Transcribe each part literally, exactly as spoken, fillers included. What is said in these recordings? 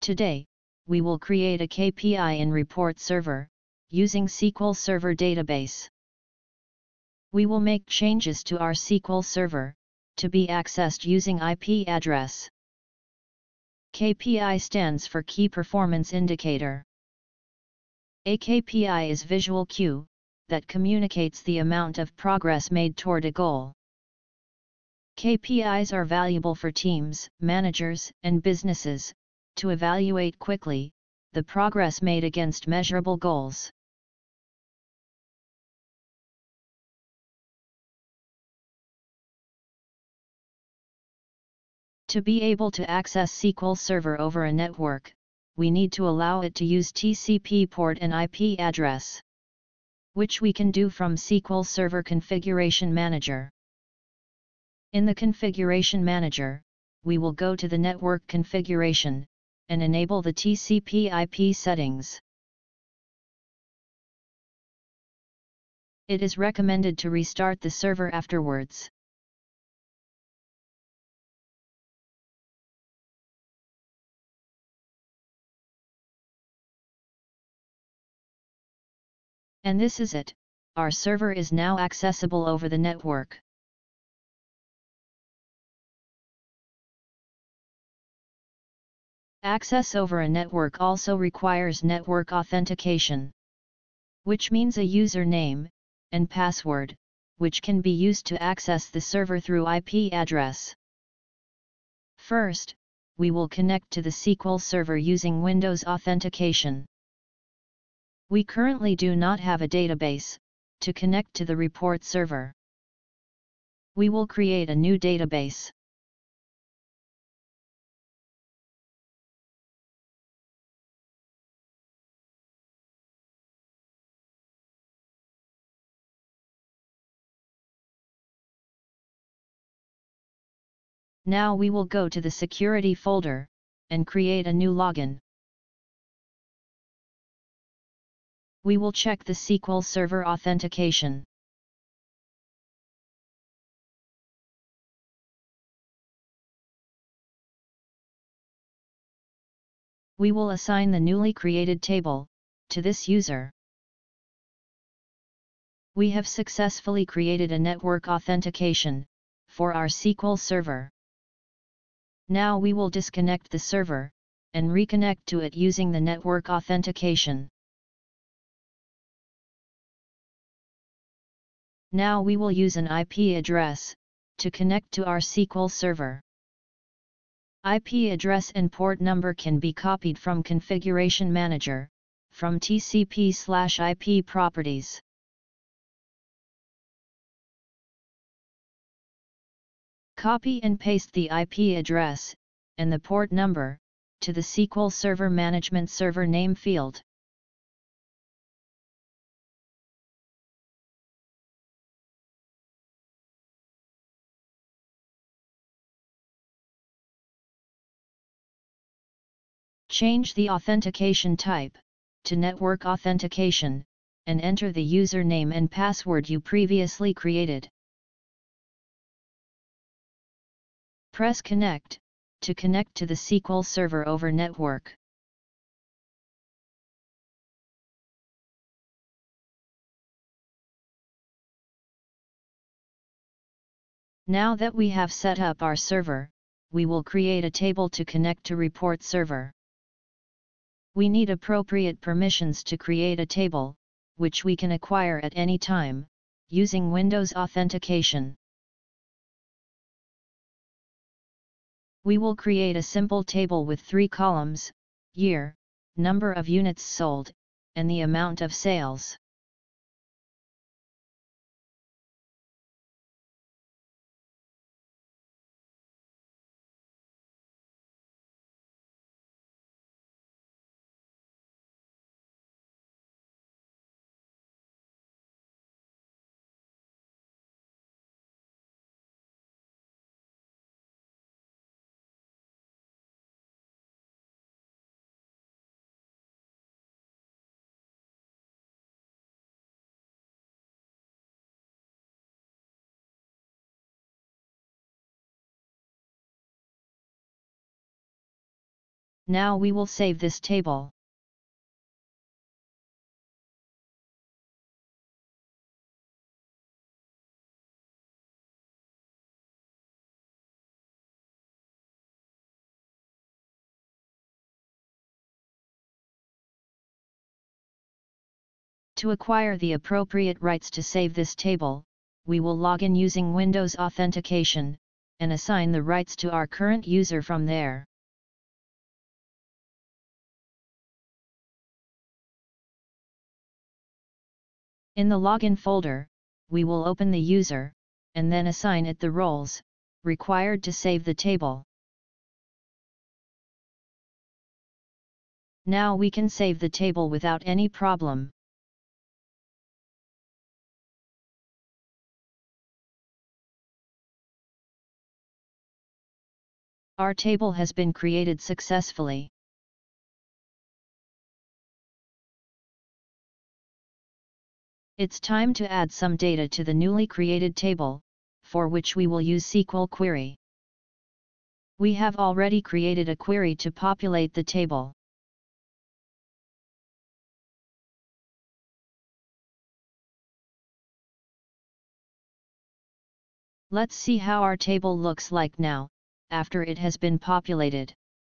Today, we will create a K P I in Report Server, using S Q L Server Database. We will make changes to our S Q L Server, to be accessed using I P address. K P I stands for Key Performance Indicator. A K P I is visual cue, that communicates the amount of progress made toward a goal. K P Is are valuable for teams, managers, and businesses, to evaluate quickly the progress made against measurable goals. To be able to access S Q L Server over a network, we need to allow it to use T C P port and I P address, which we can do from S Q L Server Configuration Manager. In the Configuration Manager, we will go to the network configuration, and enable the T C P I P settings. It is recommended to restart the server afterwards. And this is it, our server is now accessible over the network. Access over a network also requires network authentication, which means a username and password, which can be used to access the server through I P address. First, we will connect to the S Q L Server using Windows Authentication. We currently do not have a database to connect to the report server. We will create a new database. Now we will go to the Security folder, and create a new login. We will check the S Q L Server Authentication. We will assign the newly created table to this user. We have successfully created a network authentication for our S Q L Server. Now we will disconnect the server and reconnect to it using the network authentication. Now we will use an I P address to connect to our S Q L Server. I P address and port number can be copied from Configuration Manager, from T C P slash I P properties. Copy and paste the I P address and the port number to the S Q L Server Management Server Name field. Change the authentication type to Network Authentication, and enter the username and password you previously created. Press Connect to connect to the S Q L Server over network. Now that we have set up our server, we will create a table to connect to Report Server. We need appropriate permissions to create a table, which we can acquire at any time, using Windows Authentication. We will create a simple table with three columns: year, number of units sold, and the amount of sales. Now we will save this table. To acquire the appropriate rights to save this table, we will log in using Windows Authentication, and assign the rights to our current user from there. In the login folder, we will open the user, and then assign it the roles required to save the table. Now we can save the table without any problem. Our table has been created successfully. It's time to add some data to the newly created table, for which we will use S Q L query. We have already created a query to populate the table. Let's see how our table looks like now, after it has been populated.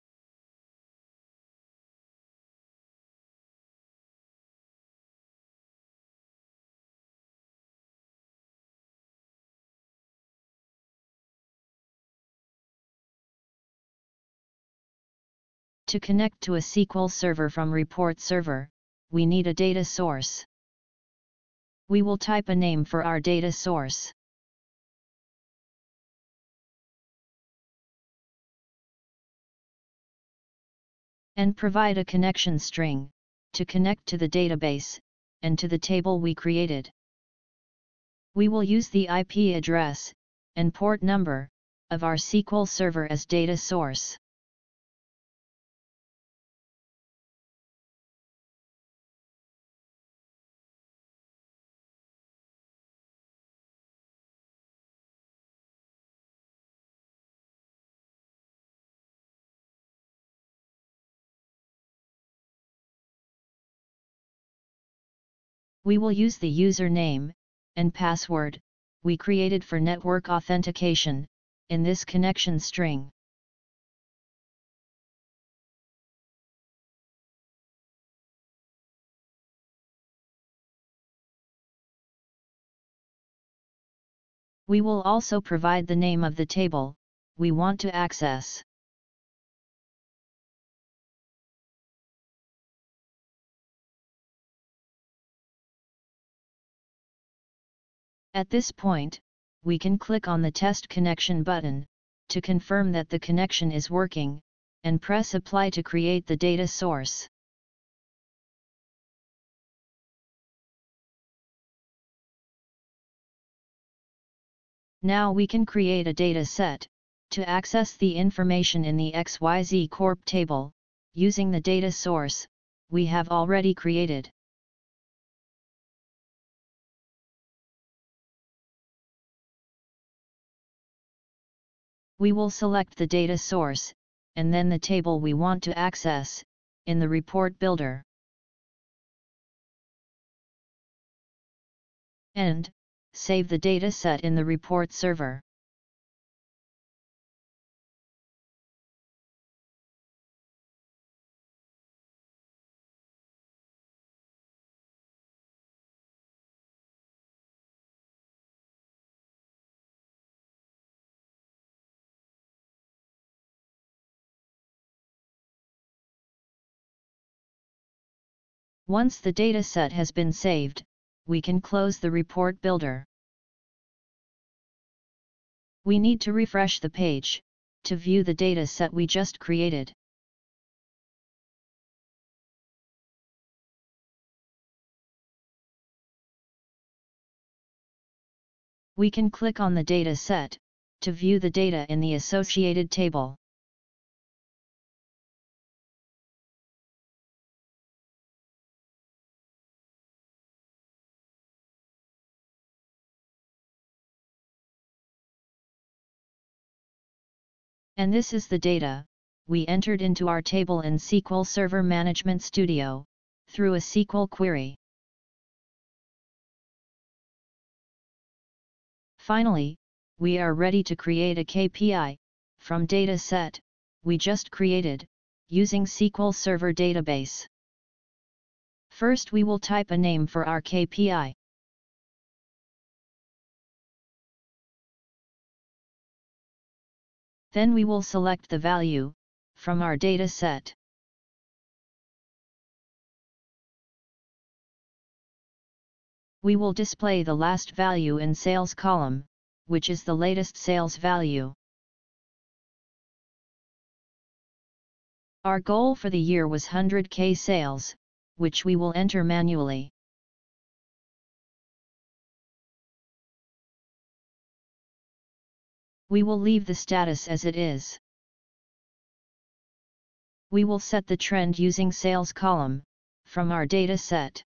To connect to a S Q L server from report server, we need a data source. We will type a name for our data source. And provide a connection string, to connect to the database, and to the table we created. We will use the I P address, and port number, of our S Q L server as data source. We will use the username and password we created for network authentication in this connection string. We will also provide the name of the table we want to access. At this point, we can click on the Test Connection button, to confirm that the connection is working, and press Apply to create the data source. Now we can create a data set, to access the information in the X Y Z Corp table, using the data source we have already created. We will select the data source, and then the table we want to access, in the report builder. And save the data set in the report server. Once the data set has been saved, we can close the report builder. We need to refresh the page, to view the data set we just created. We can click on the data set, to view the data in the associated table. And this is the data we entered into our table in S Q L Server Management Studio, through a S Q L query. Finally, we are ready to create a K P I, from data set we just created, using S Q L Server Database. First we will type a name for our K P I. Then we will select the value, from our data set. We will display the last value in sales column, which is the latest sales value. Our goal for the year was one hundred K sales, which we will enter manually. We will leave the status as it is. We will set the trend using sales column, from our data set.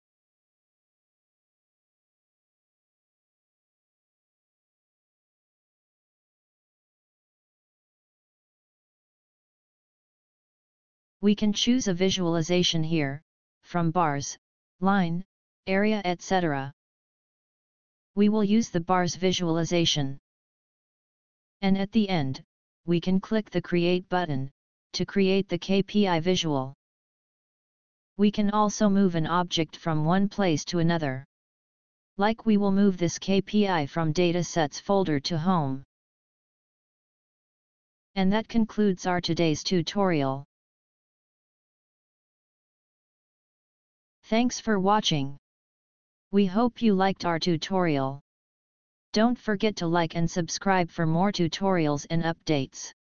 We can choose a visualization here, from bars, line, area, et cetera. We will use the bars visualization. And at the end, we can click the Create button, to create the K P I visual. We can also move an object from one place to another. Like we will move this K P I from Datasets folder to Home. And that concludes our today's tutorial. Thanks for watching. We hope you liked our tutorial. Don't forget to like and subscribe for more tutorials and updates.